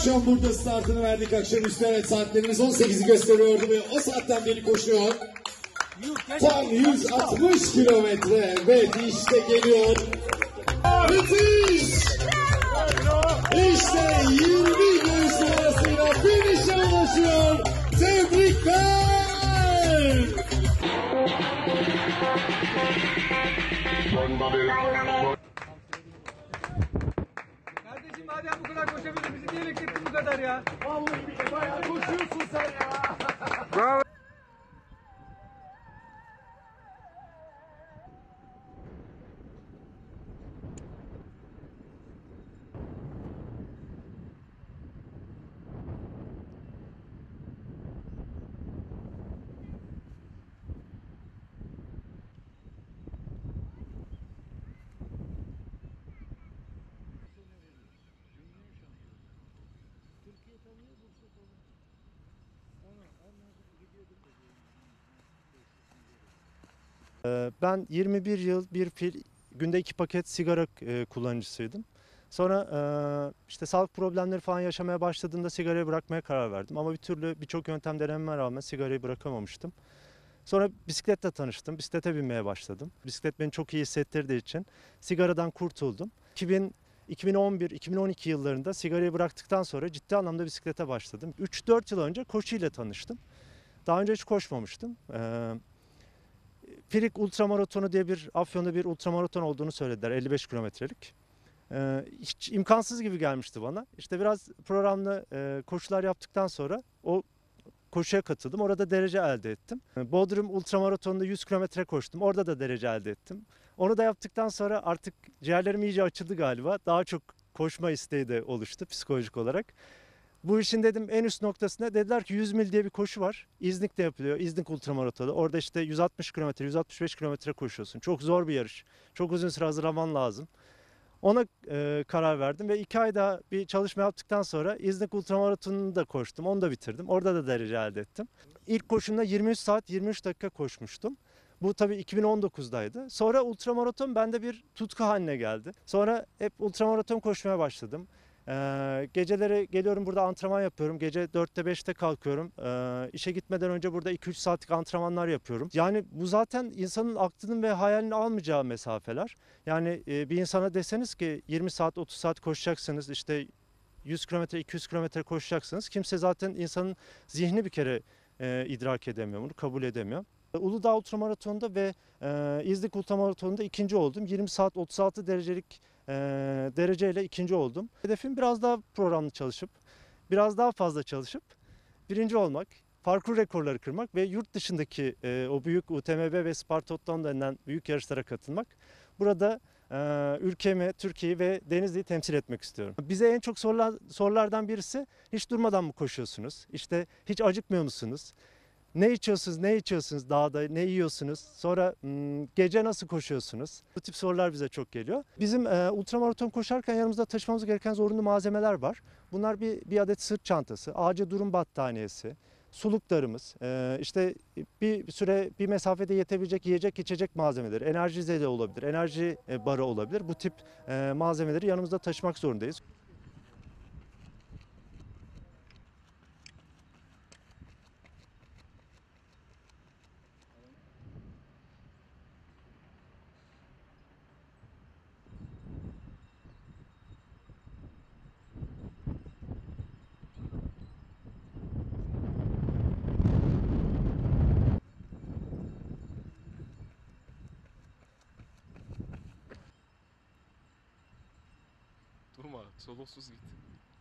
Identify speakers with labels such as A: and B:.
A: akşam burada startını verdik. Akşamüstü evet saatlerimiz 18'i gösteriyordu ve o saatten beri koşuyor. Tam 160 kilometre. Evet işte geliyor. Müthiş! İşte 20 gün sonrasıyla finish'e ulaşıyor. Tebrikler!
B: Kardeşim madem bu kadar koşabildin bizi niye beklettin bu kadar ya? Vallahi bir bayağı koşuyorsun sen ya. Bravo.
C: Ben 21 yıl bir günde 2 paket sigara kullanıcısıydım. Sonra işte sağlık problemleri falan yaşamaya başladığımda sigarayı bırakmaya karar verdim. Ama bir türlü birçok yöntem denememe rağmen sigarayı bırakamamıştım. Sonra bisikletle tanıştım. Bisiklete binmeye başladım. Bisiklet beni çok iyi hissettirdiği için sigaradan kurtuldum. 2011-2012 yıllarında sigarayı bıraktıktan sonra ciddi anlamda bisiklete başladım. 3-4 yıl önce koşuyla tanıştım. Daha önce hiç koşmamıştım. Firik Ultramaratonu diye Afyon'da bir ultramaraton olduğunu söylediler, 55 kilometrelik. Hiç imkansız gibi gelmişti bana. İşte biraz programlı koşular yaptıktan sonra o koşuya katıldım. Orada derece elde ettim. Bodrum Ultramaratonu'nda 100 kilometre koştum. Orada da derece elde ettim. Onu da yaptıktan sonra artık ciğerlerim iyice açıldı galiba. Daha çok koşma isteği de oluştu psikolojik olarak. Bu işin dedim en üst noktasında dediler ki 100 mil diye bir koşu var. İznik'te yapılıyor. İznik Ultramaratonu. Orada işte 160 kilometre, 165 kilometre koşuyorsun. Çok zor bir yarış. Çok uzun süre hazırlaman lazım. Ona karar verdim ve 2 ay daha bir çalışma yaptıktan sonra İznik Ultramaratonu'nu da koştum. Onu da bitirdim. Orada da derece elde ettim. İlk koşumda 23 saat 23 dakika koşmuştum. Bu tabii 2019'daydı. Sonra ultramaraton bende bir tutku haline geldi. Sonra hep ultramaraton koşmaya başladım. Geceleri geliyorum burada antrenman yapıyorum. Gece 4'te 5'te kalkıyorum. İşe gitmeden önce burada 2-3 saatlik antrenmanlar yapıyorum. Yani bu zaten insanın aklının ve hayalini almayacağı mesafeler. Yani bir insana deseniz ki 20 saat 30 saat koşacaksınız işte 100 kilometre 200 kilometre koşacaksınız. Kimse zaten insanın zihni bir kere idrak edemiyor bunu, kabul edemiyor. Uludağ Ultramaratonu'nda ve İznik Ultramaratonu'nda ikinci oldum. 20 saat 36 derecelik dereceyle ikinci oldum. Hedefim biraz daha programlı çalışıp, biraz daha fazla çalışıp birinci olmak, parkur rekorları kırmak ve yurt dışındaki o büyük UTMB ve Spartathlon denilen büyük yarışlara katılmak. Burada ülkemi, Türkiye'yi ve Denizli'yi temsil etmek istiyorum. Bize en çok sorulardan birisi hiç durmadan mı koşuyorsunuz? İşte hiç acıkmıyor musunuz? Ne içiyorsunuz, ne içiyorsunuz dağda, ne yiyorsunuz? Sonra gece nasıl koşuyorsunuz? Bu tip sorular bize çok geliyor. Bizim ultramaraton koşarken yanımızda taşımamız gereken zorunlu malzemeler var. Bunlar bir adet sırt çantası, acil durum battaniyesi, suluklarımız, işte bir süre bir mesafede yetebilecek yiyecek içecek malzemeleri, enerji zeli olabilir, enerji barı olabilir. Bu tip malzemeleri yanımızda taşımak zorundayız.
D: Durma, soluksuz git.